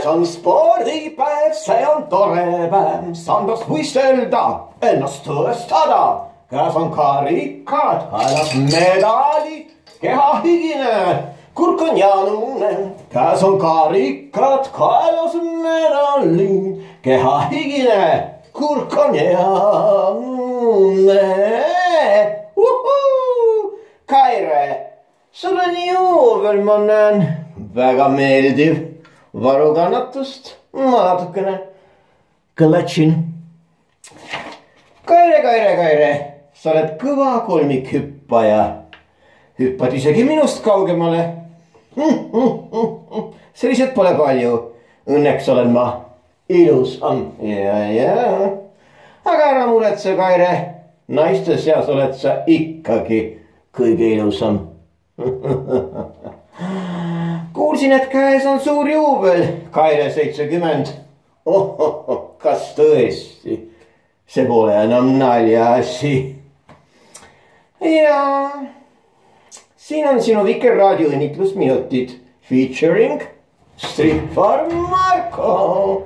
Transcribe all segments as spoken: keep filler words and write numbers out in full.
käes on spordipäev, see on tore päev, saan tast võistelda, ennast tõestada. Käes on karikad, kaelas medalid, keha higine, kurk on janune. Käes on karikad, kaelas medalid, keha higine, kurk on janune. Uhuu! Kaire, sul on juubel, ma näen, väga meeldiv. Varukannatust ma natukene kõlatsin. Kaire, Kaire, Kaire, sa oled kõva kolmikhüppaja. Hüppad isegi minust kaugemale. Sellised pole palju. Õnneks olen ma ilusam. Ja, ja. Aga ära muretse, Kaire. Naiste seas oled sa ikkagi kõige ilusam. Kuulsin, et käes on suur juubel, Kaire seitsekümmend. Oh, oh, oh, kas tõesti? See pole enam naljaasi. Ja siin on sinu Vikerraadio õnnitlusminutid featuring Stripper Marko.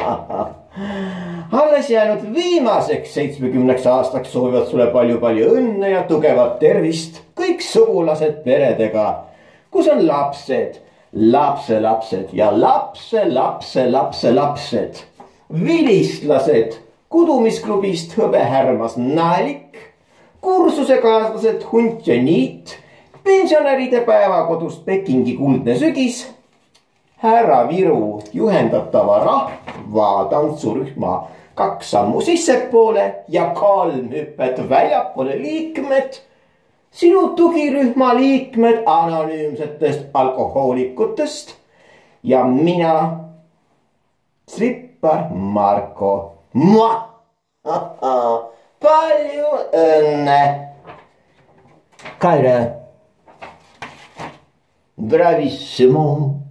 Alles jäänud viimaseks seitsmekümneks aastaks soovivad sulle palju-palju õnne ja tugevat tervist kõik sugulased peredega, kus on lapsed, lapselapsed ja lapse, lapse, lapse, lapsed, vilistlased, kudumisklubist hõbehärmas Naalik, kursusekaaslased Hunt ja Niit, pensionäride päevakodust Pekingi kuldne sügis, härra Viru juhendatava rahva tantsurühma kaks sammu sissepoole ja kolm hüppet väljapoole liikmed, sinu tugirühma liikmed anonüümsetest alkohoolikutest ja mina, Stripper Marko. Palju õnne. Kaire. Bravissimo.